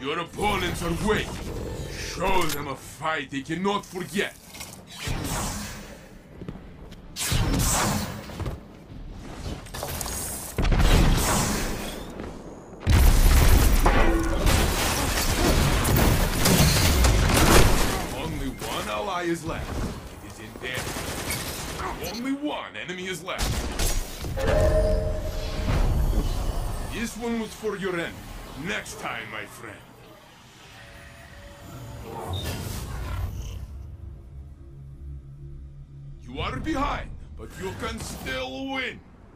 Your opponents are weak. Show them a fight they cannot forget. Only one ally is left. It is in there. Only one enemy is left. This one was for your enemy. Next time, my friend. You are behind, but you can still win.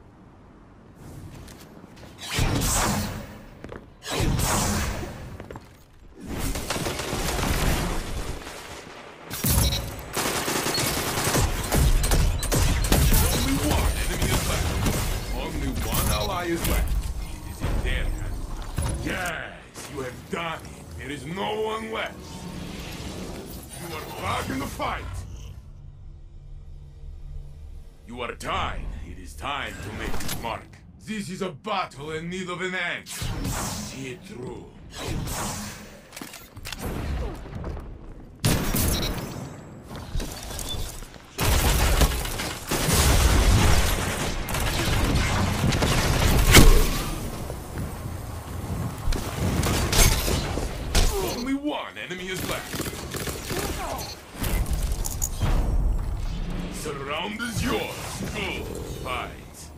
Only one enemy is left. Only one ally is left. It is in their hands. Yes, you have done it. There is no one left. You are back in the fight. You are tied. It is time to make its mark. This is a battle in need of an end. See it through. Only one enemy is left. Surround is yours. Good fight.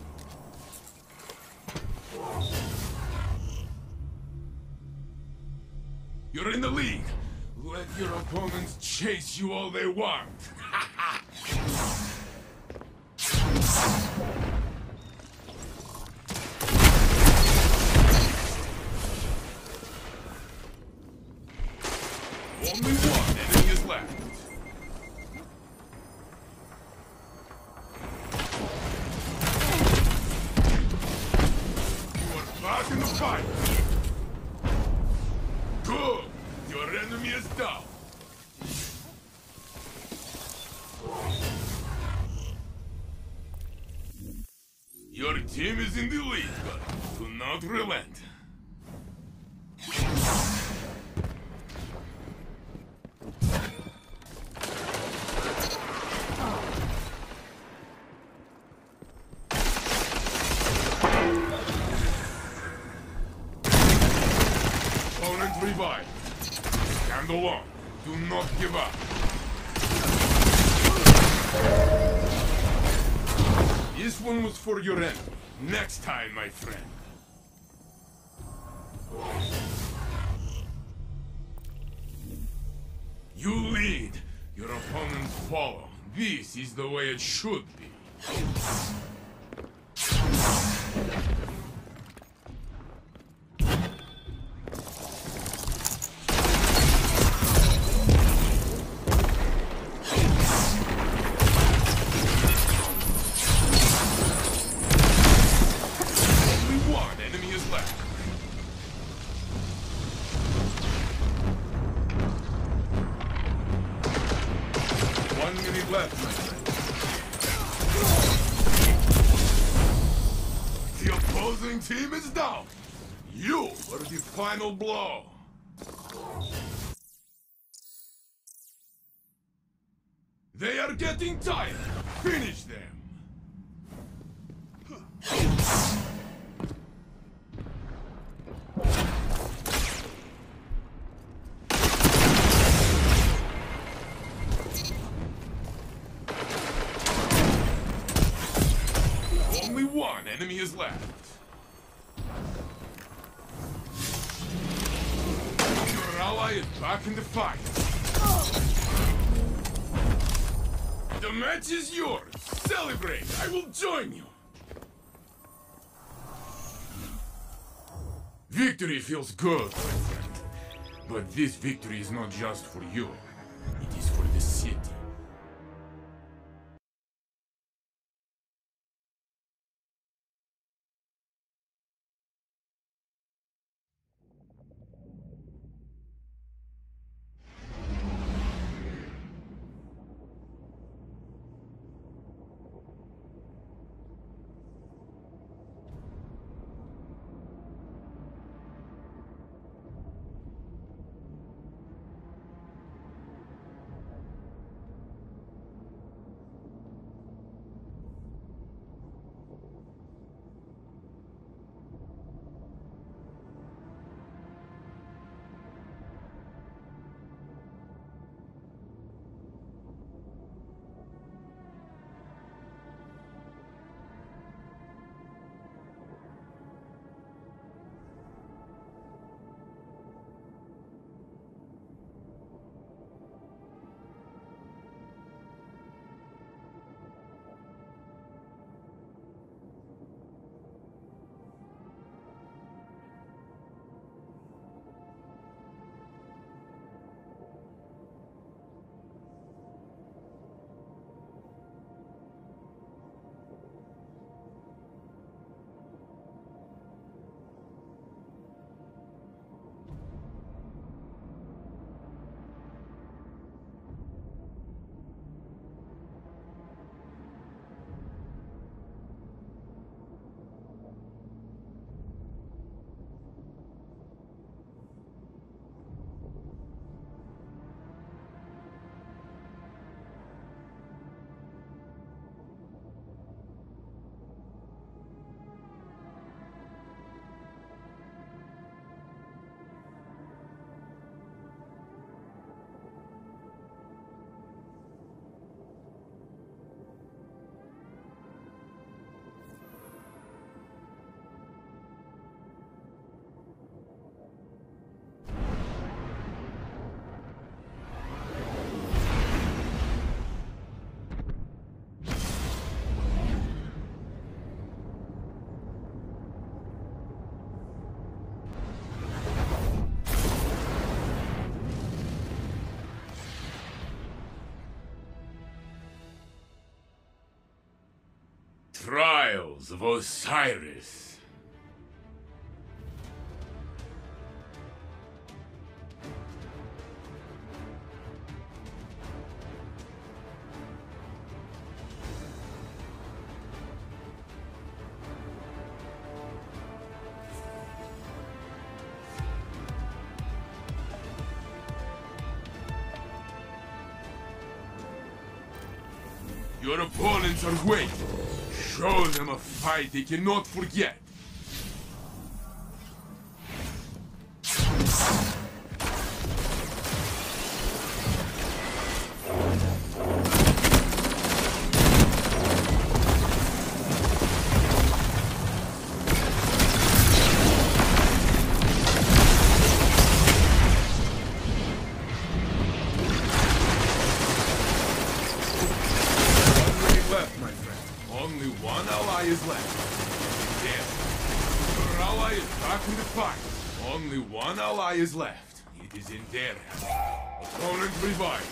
You're in the lead. Let your opponents chase you all they want. Only one enemy is left. Back in the fight! Good! Your enemy is down! Your team is in the lead, but do not relent. Opponent revived. Stand alone. Do not give up. This one was for your enemy. Next time, my friend. You lead. Your opponents follow. This is the way it should be. Left, my friend. The opposing team is down. You are the final blow. They are getting tired. Finish them. Only one enemy is left. Your ally is back in the fight. The match is yours. Celebrate. I will join you. Victory feels good, my friend. But this victory is not just for you. It is for the city. Temples of Osiris. Your opponents are waiting. Show them a fight they cannot forget. Only one ally is left. Yes. Your ally is back in the fight. Only one ally is left. It is in their hands. Opponent revived.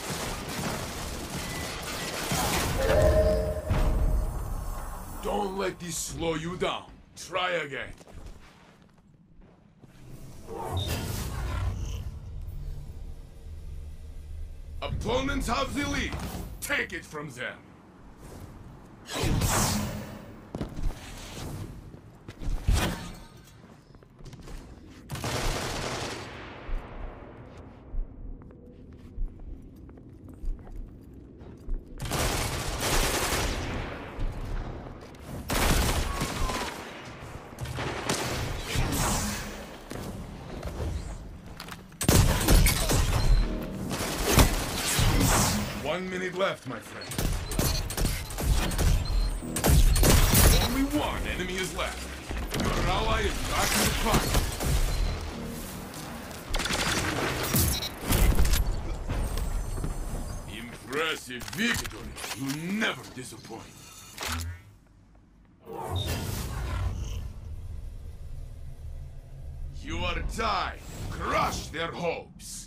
Don't let this slow you down. Try again. Opponents have the lead. Take it from them. One minute left, my friend. Only one enemy is left. Your ally is back in the fight. Impressive victory. You never disappoint. You are tied. Crush their hopes.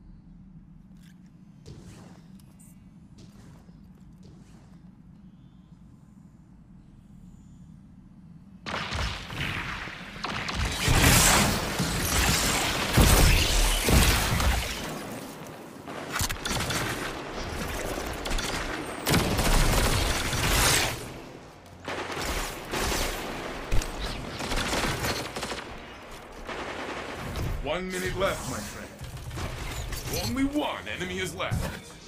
One minute left, my friend. Only one enemy is left.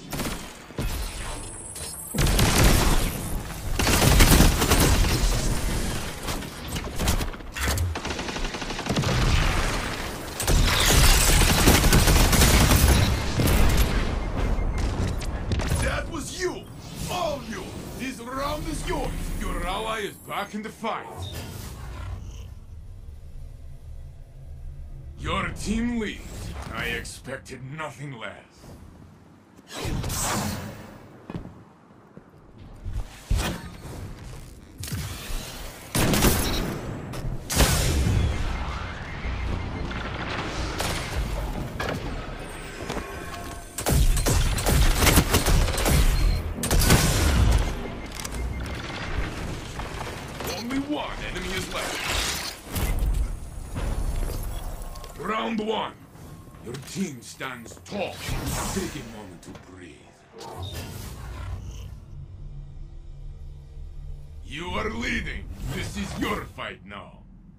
That was you! All you! This round is yours! Your ally is back in the fight. Your team leads. I expected nothing less. Only one enemy is left. Round one. Your team stands tall. Take a moment to breathe. You are leading. This is your fight now.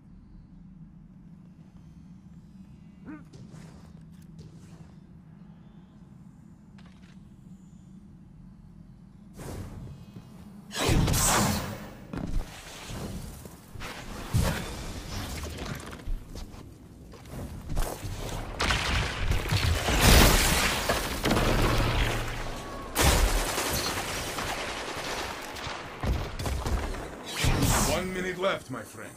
One minute left, my friend.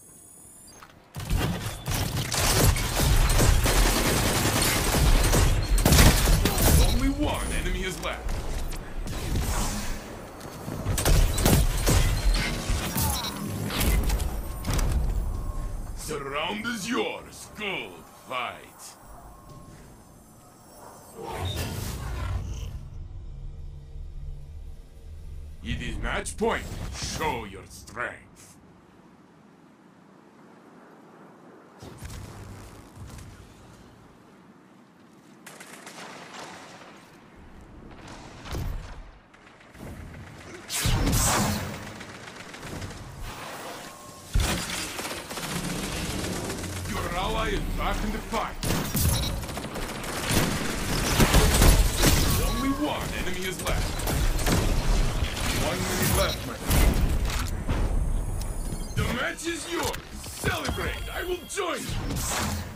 Only one enemy is left. The round is yours. Good fight. It is match point. Show your strength. Your ally is back in the fight. Only one enemy is left. 1 minute left, my friend. The match is yours. Celebrate. I will join you.